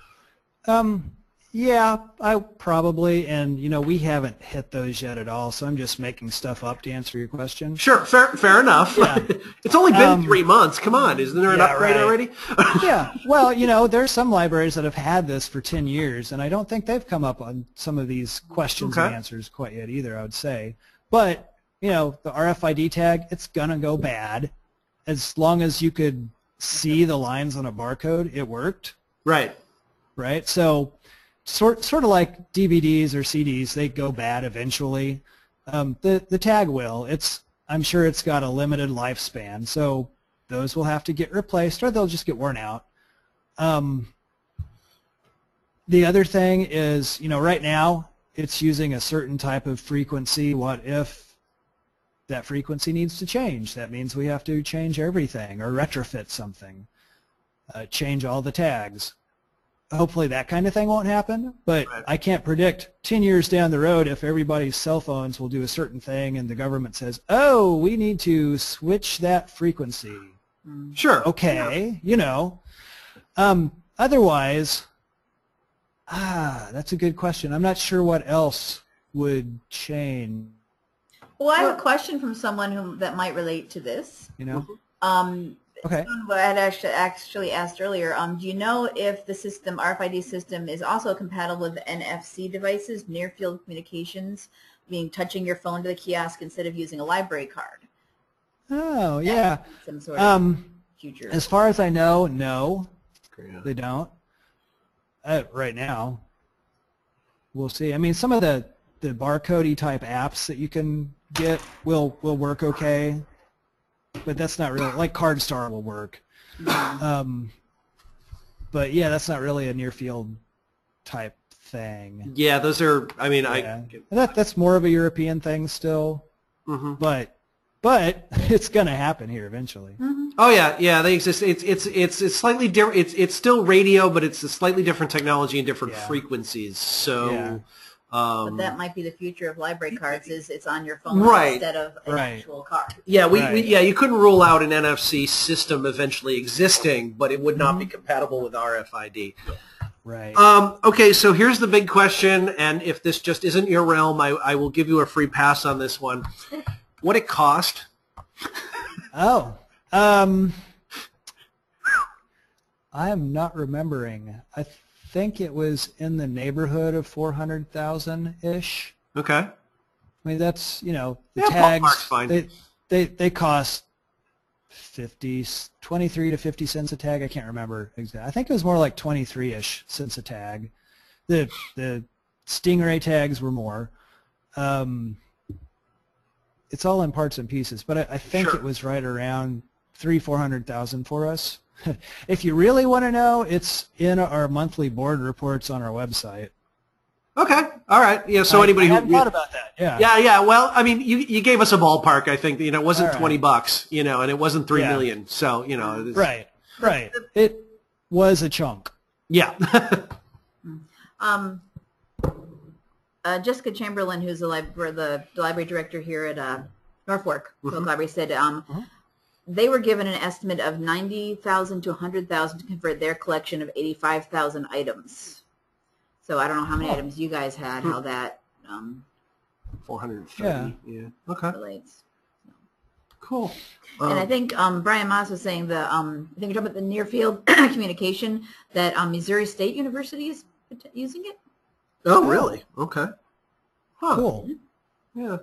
Um, yeah, I probably, and you know, we haven't hit those yet at all. So I'm just making stuff up to answer your question. Sure, fair, fair enough. Yeah. It's only been um, three months. Come on, isn't there an yeah, upgrade right. already? Yeah. Well, you know, there's some libraries that have had this for ten years, and I don't think they've come up on some of these questions okay. and answers quite yet either, I would say. But, you know, the R F I D tag, it's going to go bad. As long as you could see the lines on a barcode, it worked. Right. Right? So sort sort of like D V Ds or C Ds, they go bad eventually. Um, the, the tag will. It's I'm sure it's got a limited lifespan, so those will have to get replaced or they'll just get worn out. Um, the other thing is, you know, right now it's using a certain type of frequency. What if that frequency needs to change? That means we have to change everything or retrofit something, uh, change all the tags. hopefully that kind of thing won't happen, but Right. I can't predict ten years down the road if everybody's cell phones will do a certain thing and the government says, oh, we need to switch that frequency. Sure. Okay, you know. Um, otherwise, ah, that's a good question. I'm not sure what else would change, Well, I have a question from someone who that might relate to this. you know? Um, Okay. what I had actually, actually asked earlier, um, do you know if the system, R F I D system, is also compatible with N F C devices, near field communications, meaning touching your phone to the kiosk instead of using a library card? Oh, yeah. Some sort of Um, future. as far as I know, no, Yeah. they don't. Uh, right now. We'll see. I mean, some of the, the barcode-y type apps that you can get will, will work okay, but that's not really, like CardStar will work. Um, but yeah, that's not really a near-field type thing. Yeah, those are, I mean, Yeah. I... That, that's more of a European thing still, Mhm. but but it's going to happen here eventually. Mm-hmm. Oh yeah, yeah, they exist. It's it's it's it's slightly different. It's it's still radio, but it's a slightly different technology and different Yeah. frequencies. So, Yeah. um, But that might be the future of library cards. Is it's on your phone Right. instead of an Right. actual card. yeah, we, Right. we yeah, you couldn't rule out an N F C system eventually existing, but it would not Mm-hmm. be compatible with R F I D. Right. Um, okay, so here's the big question, and if this just isn't your realm, I, I will give you a free pass on this one. What it cost? Oh, um, I am not remembering. I think it was in the neighborhood of four hundred thousand ish. Okay. I mean, that's, you know, the Yeah, tags. ballpark's fine. They they they cost fifty, twenty-three to fifty cents a tag. I can't remember exactly. I think it was more like twenty-three ish cents a tag. The the Stingray tags were more. Um, it's all in parts and pieces, but I, I think Sure. it was right around three, four hundred thousand for us. If you really want to know, it's in our monthly board reports on our website. Okay. All right. Yeah. So I, anybody I who hadn't thought about that. Yeah. Yeah, yeah. Well, I mean, you you gave us a ballpark. I think you know it wasn't All right. twenty bucks, you know, and it wasn't three Yeah. million. So you know, it's, Right. Right. It was a chunk. Yeah. Um, uh, Jessica Chamberlain, who's the, lib- the, the library director here at uh, Norfolk Public Library, said um, Mhm. they were given an estimate of ninety thousand to one hundred thousand to convert their collection of eighty-five thousand items. So I don't know how many Oh. items you guys had, how that um, Four hundred thirty. Yeah. Okay. relates. Cool. And I Um, think um, Brian Moss was saying the um, I think you're talking about the near field communication that um, Missouri State University is using it. oh, really? Okay. Huh. Cool. Yeah.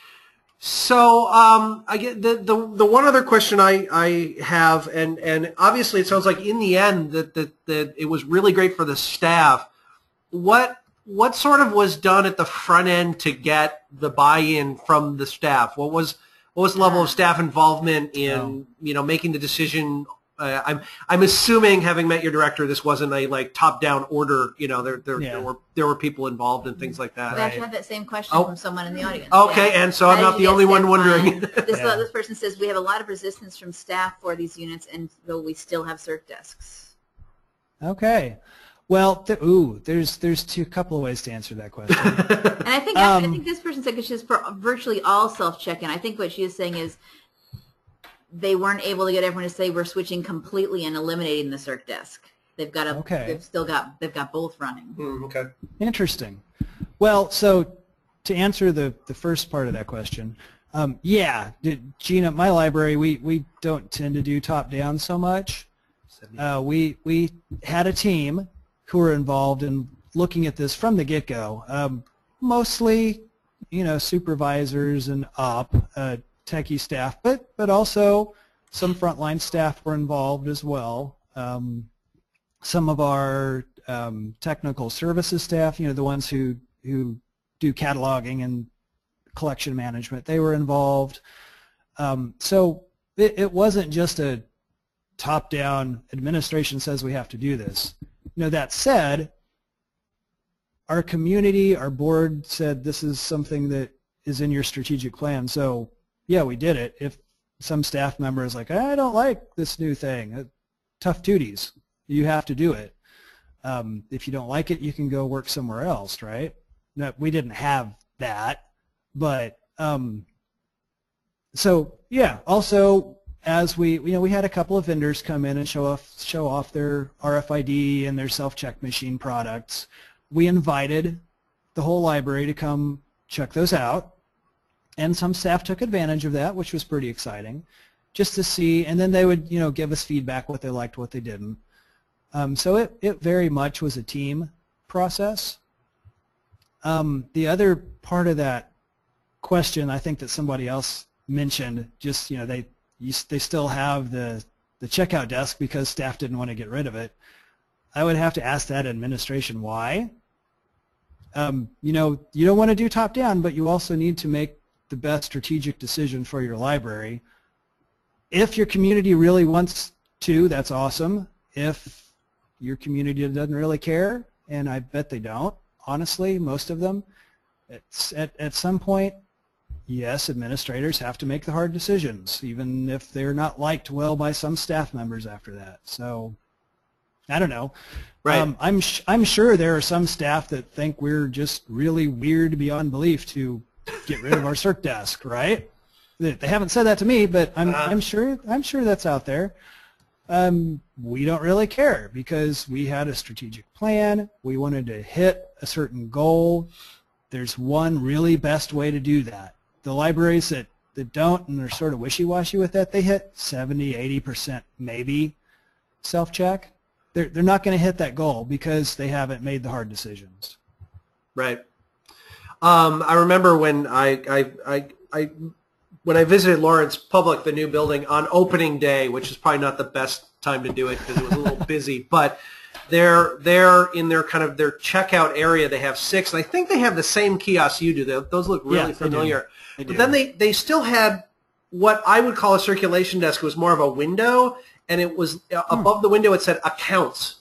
So um, I get the, the the one other question I, I have, and, and obviously it sounds like in the end that, that that it was really great for the staff. What what sort of was done at the front end to get the buy-in from the staff? What was what was the level of staff involvement in Oh. you know making the decision? Uh, I'm I'm assuming, having met your director, this wasn't a like top-down order. You know, there there, Yeah. there were there were people involved and things like We that. actually had that same question Oh. from someone in the audience. Okay, Yeah. and so How I'm did not you the get only one staff wondering. buy-in? This, Yeah. this person says we have a lot of resistance from staff for these units, and though we still have cert desks. Okay. Well, th ooh, there's there's two couple of ways to answer that question. And I think I Um, think this person said it's just for virtually all self-check-in. I think what she is saying is they weren't able to get everyone to say we're switching completely and eliminating the cert desk. They've got a, Okay. they've still got they've got both running. Hmm, okay. Interesting. Well, so to answer the, the first part of that question, um, yeah, did, Gina, my library, we, we don't tend to do top-down so much. Uh, we, we had a team who were involved in looking at this from the get-go, um, mostly, you know, supervisors and up, uh, techie staff, but, but also some frontline staff were involved as well. Um, some of our um, technical services staff, you know, the ones who, who do cataloging and collection management, they were involved. Um, so it, it wasn't just a top-down administration says we have to do this. You know, that said, our community, our board said this is something that is in your strategic plan. So yeah, we did it. If some staff member is like, I don't like this new thing, uh, tough duties, you have to do it. Um, if you don't like it, you can go work somewhere else, right? No, we didn't have that, but um, so yeah. Also, as we you know, we had a couple of vendors come in and show off show off their R F I D and their self-check machine products. We invited the whole library to come check those out, and some staff took advantage of that, which was pretty exciting, just to see. And then they would you know give us feedback, what they liked, what they didn't. Um, so it it very much was a team process. Um, the other part of that question, I think that somebody else mentioned, just you know they you, they still have the the checkout desk because staff didn't want to get rid of it. I would have to ask that administration why. Um, you know you don't want to do top down, but you also need to make the best strategic decision for your library. If your community really wants to, that's awesome. If your community doesn't really care, and I bet they don't, honestly, most of them, it's at, at some point, yes, administrators have to make the hard decisions, even if they're not liked well by some staff members after that. So, I don't know. Right. Um, I'm, sh I'm sure there are some staff that think we're just really weird beyond belief to get rid of our circ desk, right? They, they haven't said that to me, but I'm, uh, I'm sure I'm sure that's out there. Um, we don't really care because we had a strategic plan. We wanted to hit a certain goal. There's one really best way to do that. The libraries that, that don't and are sort of wishy-washy with that, they hit seventy, eighty percent maybe self-check. They're, they're not going to hit that goal because they haven't made the hard decisions. Right. Um, I remember when I, I, I, I when I visited Lawrence Public, the new building, on opening day, which is probably not the best time to do it because it was a little busy, but they're, they're in their kind of their checkout area. They have six, and I think they have the same kiosks you do. They, those look really Yeah, familiar. They do. They but do. then they, they still had what I would call a circulation desk. It was more of a window, and it was uh, Hmm. above the window it said accounts.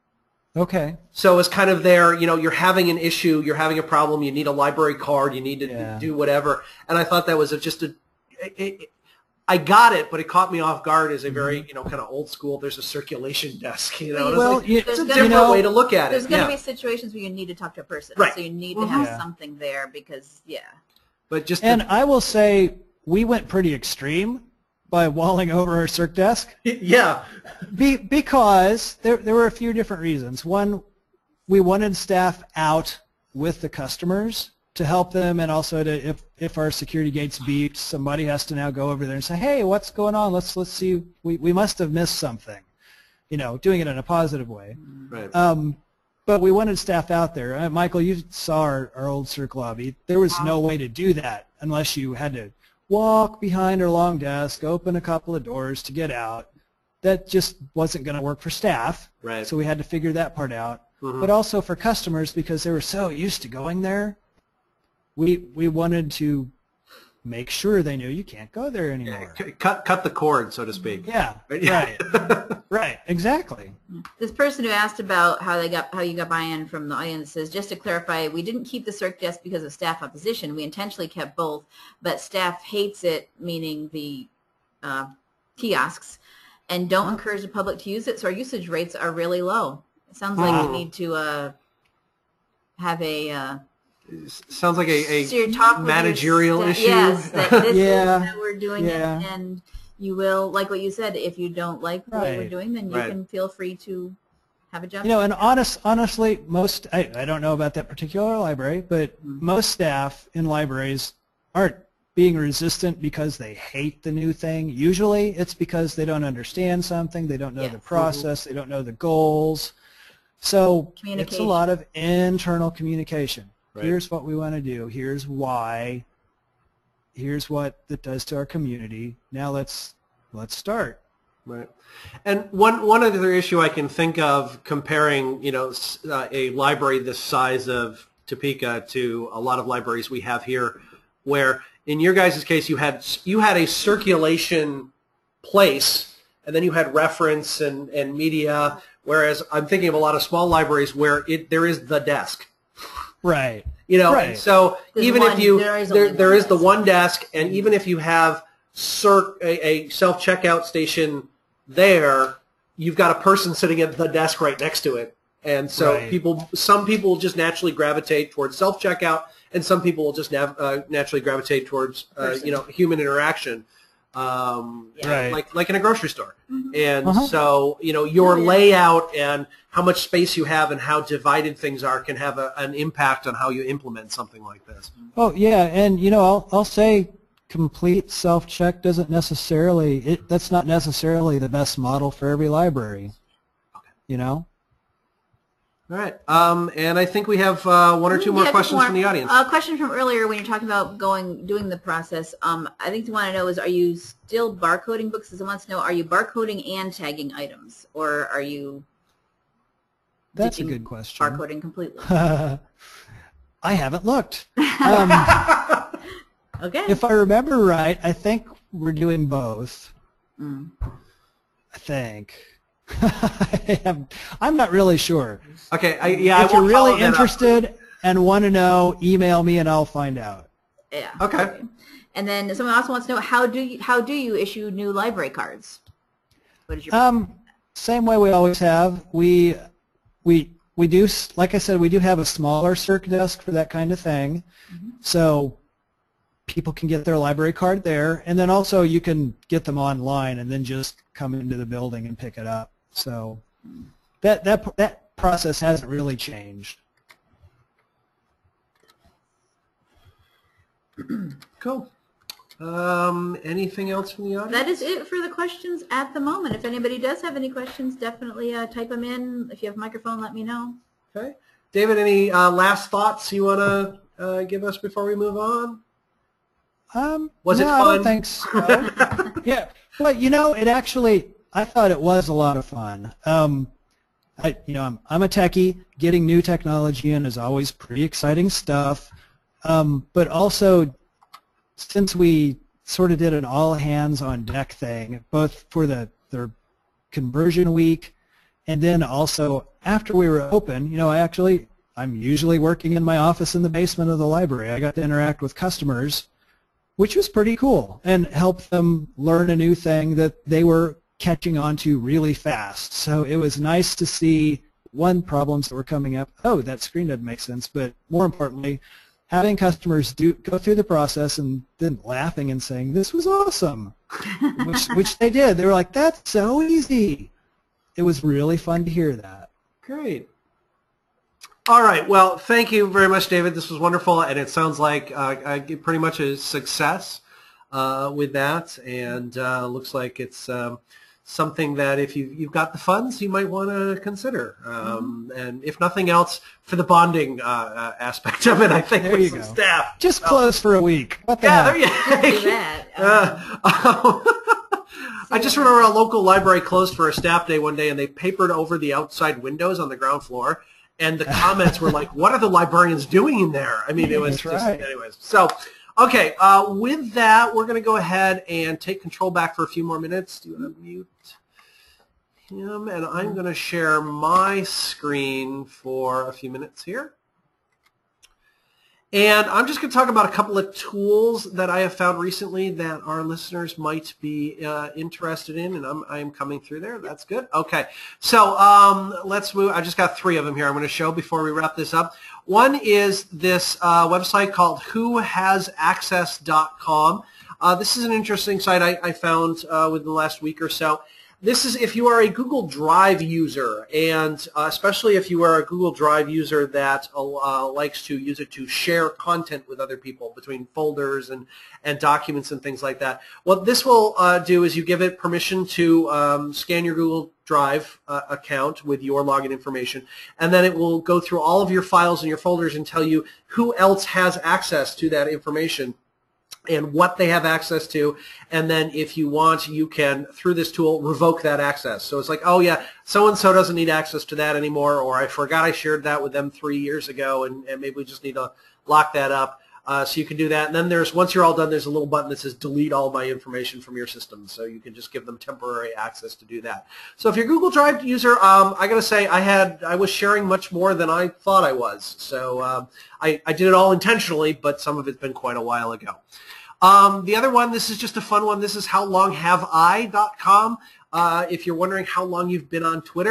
Okay. So it's kind of there, you know, you're having an issue, you're having a problem, you need a library card, you need to Yeah. do whatever. And I thought that was a, just a, it, it, I got it, but it caught me off guard as a very, you know, kind of old school, there's a circulation desk, you know. And Well, it's like, you- it's a There's different gonna be- way to look at it. There's going to Yeah. be situations where you need to talk to a person. Right. So you need to have Yeah. something there because, yeah. But just And to, I will say we went pretty extreme by walling over our circ desk. yeah. Be, because there, there were a few different reasons. One, we wanted staff out with the customers to help them, and also to, if, if our security gates beeped, somebody has to now go over there and say, hey, what's going on? Let's, let's see. We, we must have missed something. You know, doing it in a positive way. Right. Um, but we wanted staff out there. Uh, Michael, you saw our, our old circ lobby. There was no way to do that unless you had to walk behind our long desk, open a couple of doors to get out. That just wasn't going to work for staff. Right. So we had to figure that part out. Mhm. But also for customers, because they were so used to going there, we we wanted to make sure they knew you can't go there anymore. C- Cut, cut the cord, so to speak. Yeah, Yeah. right, right, exactly. This person who asked about how they got how you got buy-in from the audience says, just to clarify, we didn't keep the circ desk because of staff opposition. We intentionally kept both, but staff hates it, meaning the uh, kiosks, and don't encourage the public to use it. So our usage rates are really low. It sounds like Oh. you need to uh, have a uh, Sounds like a, a so you're talking with your managerial sta- issue. Yes, that this Yeah. is how we're doing Yeah. it, and you will, like what you said, if you don't like the way we're Right. doing, then you Right. can feel free to have a job. You know, and honest, honestly, most, I, I don't know about that particular library, but most staff in libraries aren't being resistant because they hate the new thing. Usually it's because they don't understand something, they don't know Yes. the process, they don't know the goals. So it's a Communication. lot of internal communication. Right. Here's what we want to do. Here's why. Here's what it does to our community. Now let's let's start. Right. And one one other issue I can think of comparing, you know, s- uh, a library this size of Topeka to a lot of libraries we have here, where in your guys' case you had you had a circulation place, and then you had reference and, and media, whereas I'm thinking of a lot of small libraries where it there is the desk. Right. You know, Right. and so There's even one- if you there is there only there one is the desk. one desk, and even if you have circ a, a self checkout station there, you've got a person sitting at the desk right next to it, And so Right. people, some people will just naturally gravitate towards self-checkout, and some people will just nav, uh, naturally gravitate towards, uh, you know, human interaction, um, Right. like like in a grocery store. Mm-hmm. And Uh-huh. so, you know, your Oh, yeah. layout and how much space you have and how divided things are can have a, an impact on how you implement something like this. Oh yeah, and you know, I'll I'll say complete self-check doesn't necessarily it that's not necessarily the best model for every library. Okay. You know? All right. Um, and I think we have uh, one or two more Yeah, questions more. from the audience. A question from earlier when you're talking about going, doing the process. Um, I think you want to know is, are you still barcoding books? Someone wants to know, are you barcoding and tagging items, or are you That's a ditching good question. barcoding completely? I haven't looked. Um, Okay. if I remember right, I think we're doing both. Mm. I think. I am, I'm not really sure. Okay. I, yeah, if I you're won't follow really that up. interested and want to know, email me and I'll find out. Yeah. Okay. And then someone also wants to know, how do you how do you issue new library cards? What is your Um, same way we always have. We we we do, like I said, we do have a smaller circ desk for that kind of thing. Mm-hmm. So people can get their library card there, and then also you can get them online and then just come into the building and pick it up. So that that that process hasn't really changed. Cool. Um, anything else from the audience? That is it for the questions at the moment. If anybody does have any questions, definitely uh, type them in. If you have a microphone, let me know. Okay. David, any uh, last thoughts you want to uh, give us before we move on? Um, Was no, it I fun? don't think so. Yeah, but you know, it actually, I thought it was a lot of fun. Um, I, you know, I'm, I'm a techie. Getting new technology in is always pretty exciting stuff. Um, but also, since we sort of did an all-hands-on-deck thing, both for the, the conversion week and then also after we were open, you know, I actually, I'm usually working in my office in the basement of the library. I got to interact with customers, which was pretty cool, and help them learn a new thing that they were catching on to really fast. So it was nice to see, one, problems that were coming up. Oh, that screen doesn't make sense. But more importantly, having customers do go through the process and then laughing and saying, this was awesome, which, which they did. They were like, that's so easy. It was really fun to hear that. Great. All right. Well, thank you very much, David. This was wonderful, and it sounds like uh, uh, pretty much a success uh, with that, and uh, looks like it's um, something that if you, you've got the funds, you might want to consider. Um, mm-hmm. And if nothing else, for the bonding uh, uh, aspect of it, I think There with you some go. staff. Just close for a week. What the Yeah, heck? there you Just do that. Um, Uh, I just remember a local library closed for a staff day one day, and they papered over the outside windows on the ground floor, and the comments were like, what are the librarians doing in there? I mean, it was That's just, right. anyways. So, okay, uh, with that, we're going to go ahead and take control back for a few more minutes. Do you want to mute him? And I'm going to share my screen for a few minutes here. And I'm just going to talk about a couple of tools that I have found recently that our listeners might be uh, interested in, and I'm, I'm coming through there. That's good. Okay, so um, let's move. I just got three of them here I'm going to show before we wrap this up. One is this uh, website called who has access dot com. Uh, this is an interesting site I, I found uh, within the last week or so. This is if you are a Google Drive user, and uh, especially if you are a Google Drive user that uh, likes to use it to share content with other people between folders and, and documents and things like that. What this will uh, do is you give it permission to um, scan your Google Drive uh, account with your login information, and then it will go through all of your files and your folders and tell you who else has access to that information and what they have access to, and then if you want, you can, through this tool, revoke that access. So it's like, oh yeah, so-and-so doesn't need access to that anymore, or I forgot I shared that with them three years ago, and, and maybe we just need to lock that up. Uh, so you can do that, and then there's, once you're all done, there's a little button that says delete all my information from your system, so you can just give them temporary access to do that. So if you're a Google Drive user, um, I gotta say, I had, I was sharing much more than I thought I was. So um, I, I did it all intentionally, but some of it's been quite a while ago. Um, the other one, this is just a fun one. This is how long have I dot com. Uh, if you're wondering how long you've been on Twitter,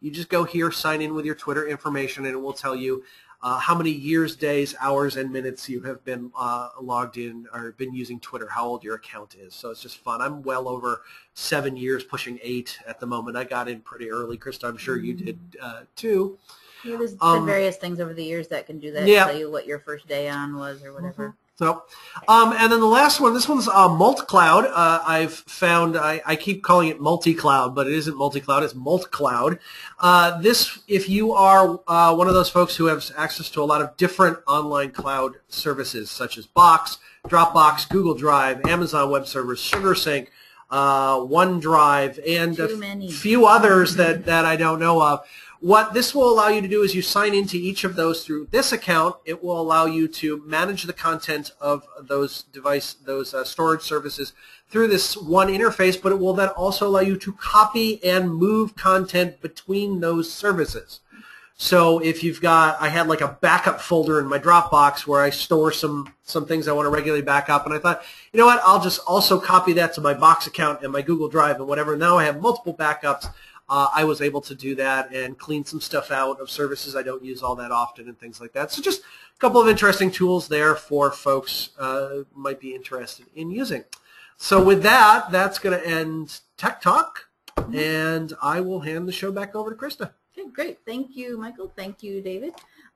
You just go here, sign in with your Twitter information, and it will tell you uh, how many years, days, hours, and minutes you have been uh, logged in or been using Twitter, how old your account is. So it's just fun. I'm well over seven years, pushing eight at the moment. I got in pretty early. Krista, I'm sure you did uh, too. Yeah, there's Um, been various things over the years that can do that, yeah. tell you what your first day on was or whatever. Mm-hmm. So, um, and then the last one, this one's uh, multi-cloud. Uh, I've found, I, I keep calling it multi-cloud, but it isn't multi-cloud, it's multi-cloud. Uh, this, if you are uh, one of those folks who has access to a lot of different online cloud services, such as Box, Dropbox, Google Drive, Amazon Web Service, SugarSync, uh, OneDrive, and Too a many. few others that, that I don't know of. What this will allow you to do is you sign into each of those through this account. It will allow you to manage the content of those device, those uh, storage services through this one interface, but it will then also allow you to copy and move content between those services. So if you've got, I had like a backup folder in my Dropbox where I store some, some things I want to regularly back up, and I thought, you know what, I'll just also copy that to my Box account and my Google Drive and whatever. Now I have multiple backups. Uh, I was able to do that and clean some stuff out of services I don't use all that often and things like that. So just a couple of interesting tools there for folks uh, who might be interested in using. So with that, that's going to end Tech Talk, and I will hand the show back over to Krista. Okay, great. Thank you, Michael. Thank you, David.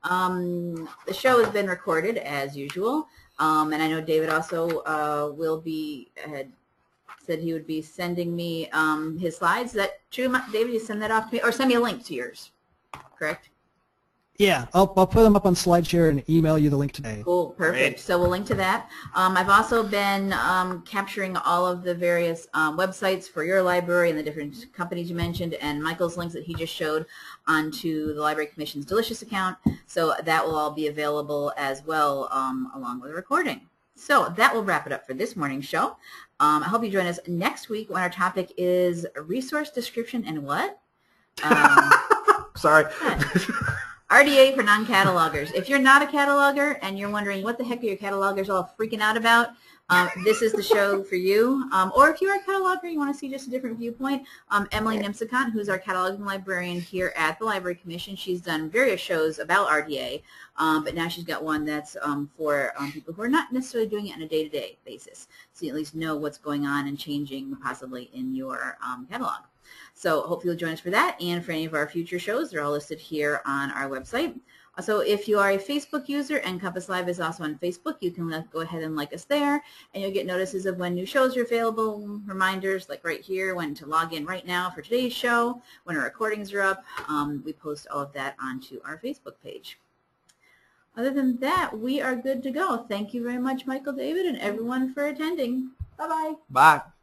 Um, the show has been recorded as usual, um, and I know David also uh, will be had said he would be sending me um, his slides. Is that true, David? You send that off to me, or send me a link to yours, correct? Yeah, I'll, I'll put them up on SlideShare and email you the link today. Cool, perfect. Great. So we'll link to that. Um, I've also been um, capturing all of the various um, websites for your library and the different companies you mentioned, and Michael's links that he just showed onto the Library Commission's Delicious account. So that will all be available as well um, along with the recording. So that will wrap it up for this morning's show. Um, I hope you join us next week when our topic is resource description and what? Um, Sorry. R D A for non-catalogers. If you're not a cataloger and you're wondering what the heck are your catalogers all freaking out about, um, this is the show for you. Um, or if you're a cataloger and you want to see just a different viewpoint, um, Emily Nimsicott, who's our cataloging librarian here at the Library Commission, she's done various shows about R D A, um, but now she's got one that's um, for um, people who are not necessarily doing it on a day-to-day basis, so you at least know what's going on and changing possibly in your um, catalog. So hopefully you'll join us for that and for any of our future shows. They're all listed here on our website. Also, if you are a Facebook user, NCompass Live is also on Facebook. You can go ahead and like us there, and you'll get notices of when new shows are available, reminders like right here, when to log in right now for today's show, when our recordings are up. Um, we post all of that onto our Facebook page. Other than that, we are good to go. Thank you very much, Michael, David, and everyone for attending. Bye-bye. Bye.